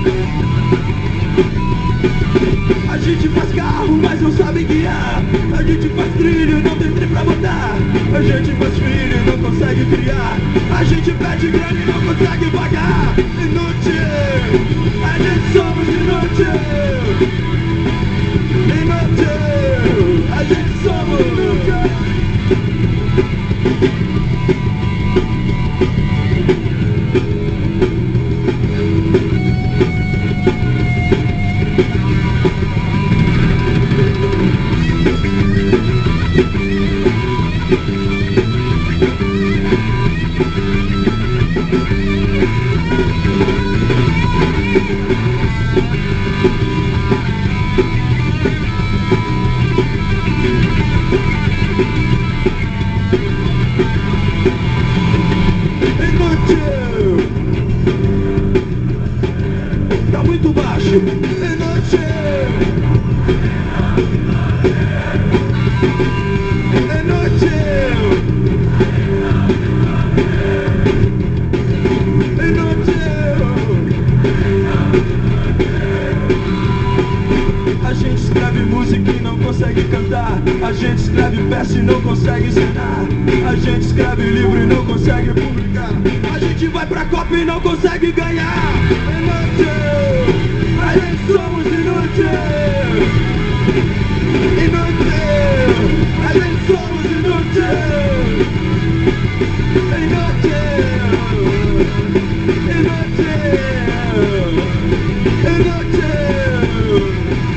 A gente faz carro, mas não sabe guiar. A gente faz trilho e não tem trem pra botar. A gente faz filho e não consegue criar. A gente pede grana e não consegue pagar. Inútil, a gente somos inútil. Inútil, a gente somos inútil. Tá muito baixo. Inútil. A gente escreve música e não consegue cantar. A gente escreve peça e não consegue ensinar. A gente escreve livro e não consegue publicar. A gente vai pra Copa e não consegue ganhar. Inútil, a gente somos inútil. Inútil, a gente somos inútil. Inútil, inútil, inútil.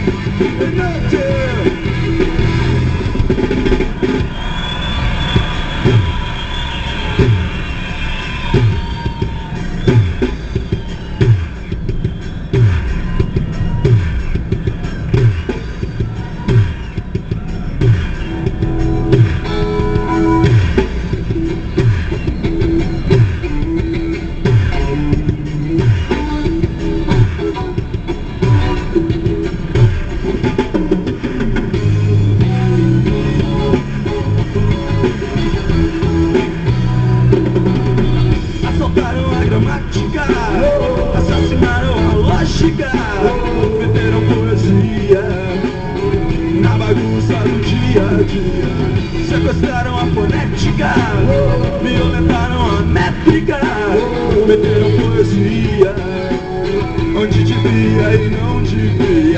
Assassinaram a lógica, meteram poesia na bagunça do dia a dia. Sequestraram a fonética, violentaram a métrica, meteram poesia onde devia e não devia.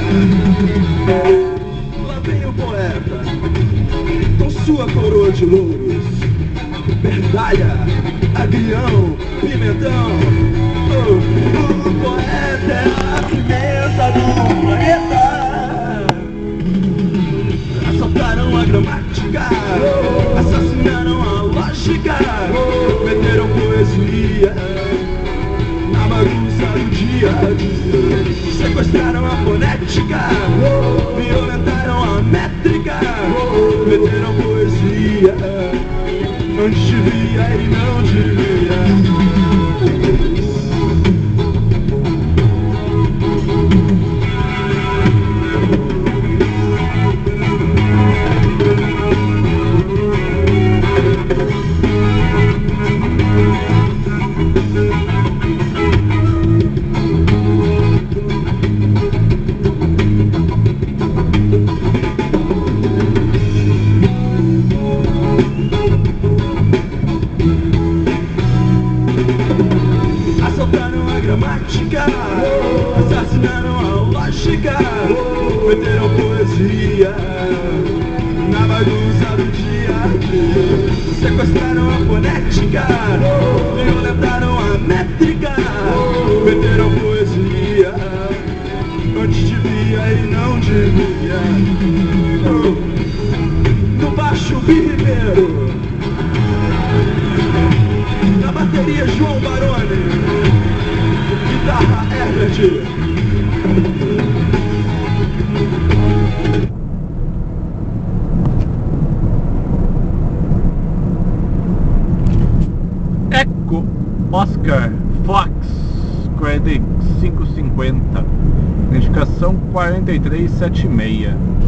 Lá vem o poeta com sua coroa de louros, verdalha, agrião, pimentão. O poeta é a pimenta do planeta. Assaltaram a gramática, assassinaram a lógica, meteram poesia na bagunça do dia a dia. Sequestraram a fonética, violentaram a métrica, meteram poesia onde devia e não devia. Assaltaram a gramática, assassinaram a lógica, meteram poesia na bagunça do dia a dia. Sequestraram a fonética, violentaram a métrica, meteram poesia onde devia e não devia. No baixo, Bi Ribeiro. Na bateria, João Baroni. Guitarra, Herbert. Eco Oscar Fox Credit 550, indicação 4376.